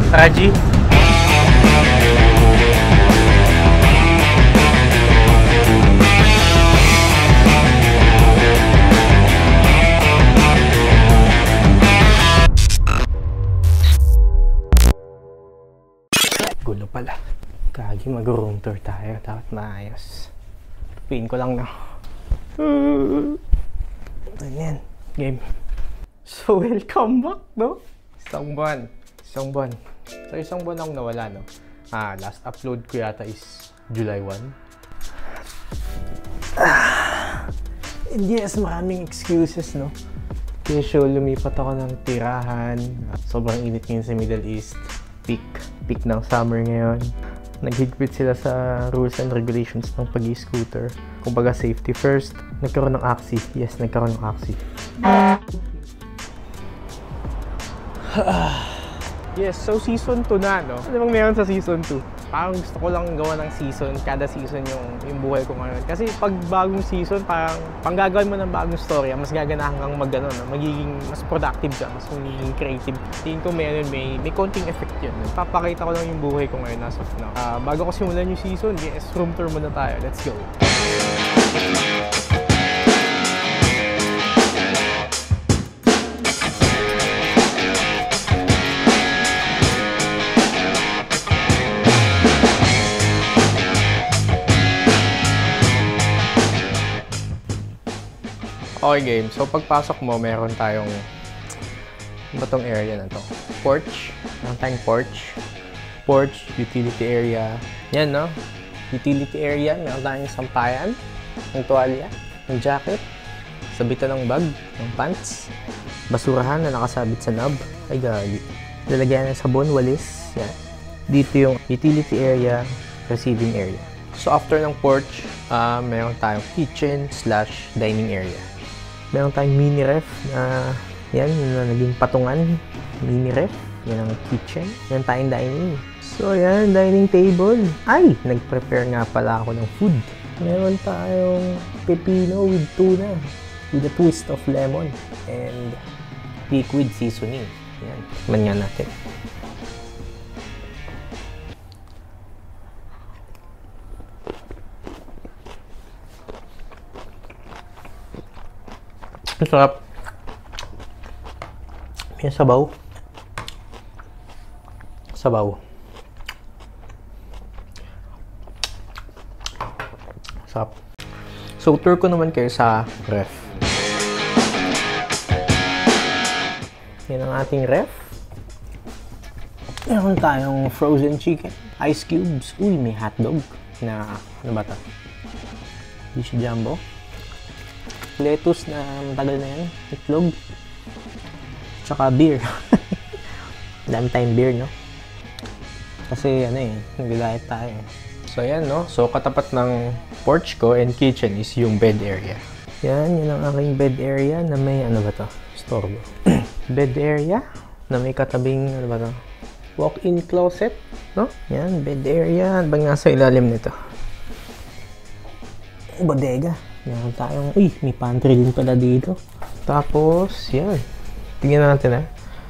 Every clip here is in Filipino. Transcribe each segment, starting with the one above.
Raji. Gulo pala. Kagi mag-room tour tayo. Dapat maayos. Tupiin ko lang na. Ayan. Game. So, welcome back, no? Isang buwan. So, isang buwan akong nawala, no? Last upload ko yata is July 1. And yes, maraming excuses, no? Kasi lumipat ako ng tirahan. Sobrang init ngayon sa Middle East. Peak ng summer ngayon. Naghigpit sila sa rules and regulations ng pag-i-scooter. Kumbaga safety first. Nagkaroon ng AXI. Yes, nagkaroon ng AXI. Yes, so season 2 na, no? Ano bang meron sa season 2? Parang gusto ko lang gawa ng season, kada season yung buhay ko ngayon. Kasi pag bagong season, parang panggagawin mo ng bagong story, mas gaganahan kang no? Magiging mas productive ka, mas magiging creative. Tingin ko may konting effect yun. Papakita ko lang yung buhay ko ngayon as of now. Bago ko simulan yung season, yes, room tour muna tayo. Let's go! Okay game, so pagpasok mo, meron tayong batong area na to. Porch, meron tayong porch, utility area. Yan, no? Utility area, meron tayong sampayan, ng tuwalya, ng jacket, sabitan ng bag, ng pants, basurahan na nakasabit sa knob. Ay gagi. Lalagyan ng sabon, walis. Yan. Dito yung utility area, receiving area. So after ng porch, meron tayong kitchen/dining area. Meron tayong mini ref na yan, yun na naging patungan. Mini ref, yan ang kitchen. Meron tayong dining. So yan, dining table. Ay, nag-prepare nga pala ako ng food. Meron tayong pepino with tuna with a twist of lemon and liquid seasoning. Yan, tikman nga natin. Ang sarap. May sabaw. Sarap. So, tour ko naman kayo sa ref. Yan ang ating ref. Meron tayong frozen chicken. Ice cubes. Uy, may hotdog. Na, ano ba ito? Di siya jumbo. Lettuce na matagal na yan, itlog, tsaka beer. Dami tayong beer, no? Kasi ano nag-diet tayo. So yan, no? So katapat ng porch ko and kitchen is yung bed area. Yan ang aking bed area na may ano ba to? Storbo. Bed area na may katabing ano ba to? Walk-in closet, no? Yan, bed area. Ano ba nga sa ilalim nito? Bodega. Meron tayong, may pantry din pala dito. Tapos, yan. Tingnan natin,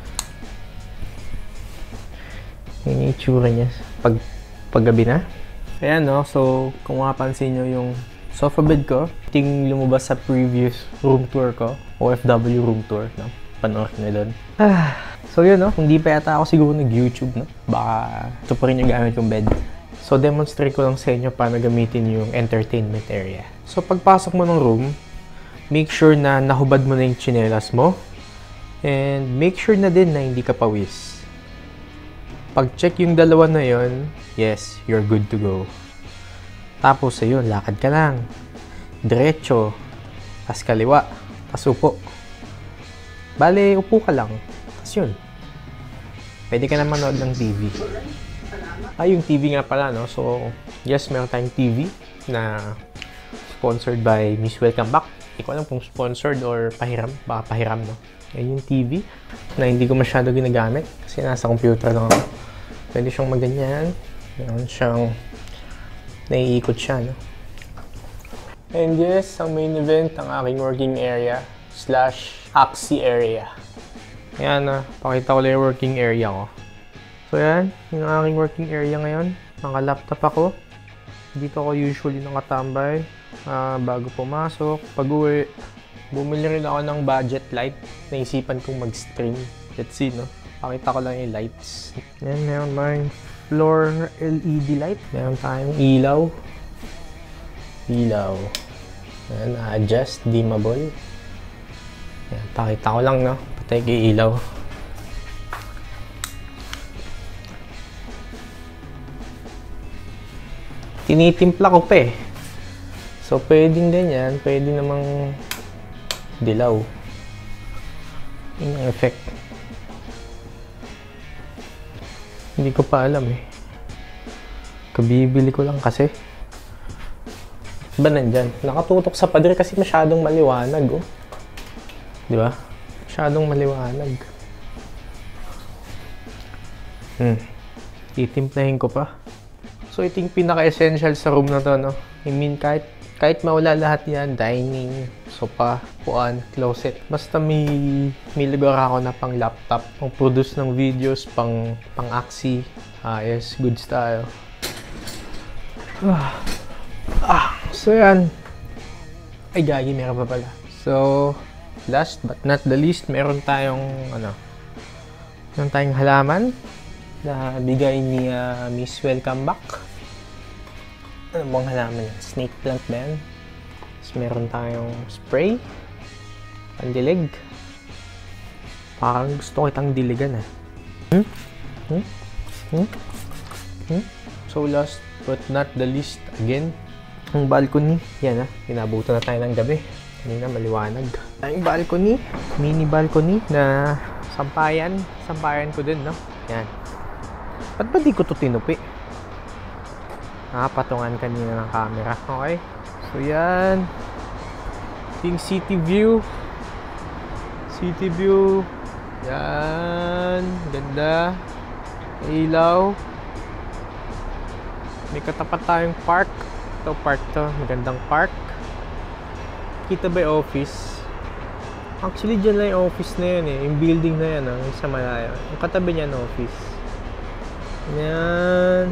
Yan yung itsura niya. Paggabi na. Ayan, no? So, kung mapapansin nyo yung sofa bed ko, ting lumabas sa previous room tour ko. OFW room tour, no? Panoorin nyo doon. So, yun, no? Hindi pa yata ako siguro nag-YouTube, no? Baka ito pa rin yung gamit yung bed. So, demonstrate ko lang sa inyo paano gamitin yung entertainment area. So, pagpasok mo ng room, make sure na nahubad mo na yung tsinelas mo. And make sure na din na hindi ka pawis. Pag-check yung dalawa na yon, yes, you're good to go. Tapos, ayun, lakad ka lang. Diretso. Tas kaliwa. Tas upo. Bale, upo ka lang. Tas yun. Pwede ka na manood ng TV. Yung TV nga pala, no? So, yes, meron tayong TV na sponsored by Miss Welcome Back. Hindi ko alam kung sponsored or pahiram. Baka pahiram, no? Yan yung TV na hindi ko masyado ginagamit kasi nasa computer lang ako. Pwede siyang maganyan. Meron siyang naiikot siya, no? And yes, ang main event, ang aking working area / AXI area. Ayan na, pakita ko lang yung working area ko. So yan, yung aking working area ngayon. Naka-laptop ako. Dito ako usually nakatambay bago pumasok. Pag-uwi, bumili rin ako ng budget light. Naisipan kong mag-stream. Let's see, no? Pakita ko lang yung lights. Yan, meron tayong floor LED light. Meron tayong ilaw. Ilaw. Yan, adjust, dimmable. Yan, pakita ko lang, no? Patay kay ilaw. Tinitimpla ko pa eh. So, pwedeng ganyan. Pwede namang dilaw. Yun ang effect. Hindi ko pa alam eh. Kabibili ko lang kasi. Ba nandyan? Nakatutok sa pader kasi masyadong maliwanag oh. Di ba? Masyadong maliwanag. Titimplahin ko pa. So, ito yung pinaka-essential sa room na to, no? I mean, kahit mawala lahat yan, dining, sofa, puan, closet. Basta may lugar ako na pang laptop, pang produce ng videos, pang aksi. Yes, good style. So yan. Ay, gagi, meron pa pala. So, last but not the least, meron tayong, halaman na bigay ni Miss Welcome Back. Ano bang halaman yan? Snake plant ba yan? Tapos meron tayong spray, pandilig. Parang gusto kitang diligan So last but not the least, again, ang balcony. Yan pinabutan na tayo ng gabi. Kanina maliwanag. Ang balcony, mini balcony na sampayan ko din, no? Yan. Ba't ba di ko ito tinupi? Nakapatungan kanina ng camera. Okay. So, yan. Yung city view. City view. Yan. Ganda. Ilaw. May katapat tayong park. Ito, park to. Magandang park. Kita ba yung office? Actually, dyan lang yung office na yun eh. Yung building na yan, yung sa Malaya. Yung katabi niya ng office. Yan.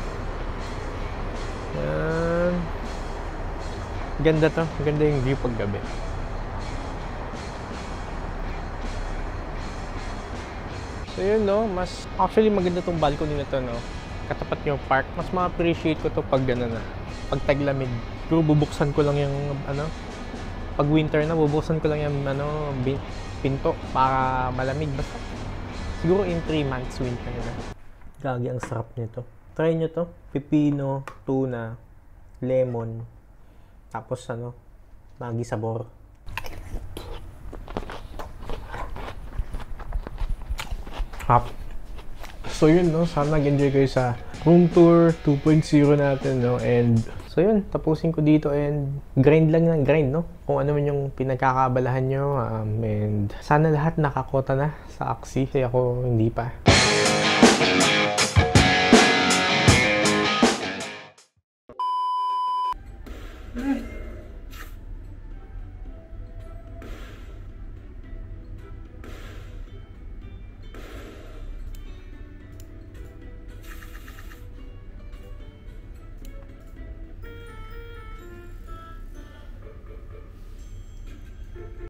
Yan. Ganda to. Ganda yung view pag gabi. So yun, no. Actually, maganda tong balcony na to, no. Katapat yung park. Mas ma-appreciate ko to pag gano'n na. Pag taglamig. Pero bubuksan ko lang yung, pag winter na, bubuksan ko lang yung, pinto para malamig. Basta, siguro in 3 months winter na. Gagi, ang sarap nito. Try nyo to. Pipino, tuna, lemon, tapos lagi sabor. Hap. So yun, no. Sana nag-enjoy kayo sa room tour 2.0 natin, no. And so yun, tapusin ko dito and grind lang ng grind, no. Kung ano man yung pinagkakabalahan nyo. And sana lahat nakakota na sa aksi. Kasi ako hindi pa.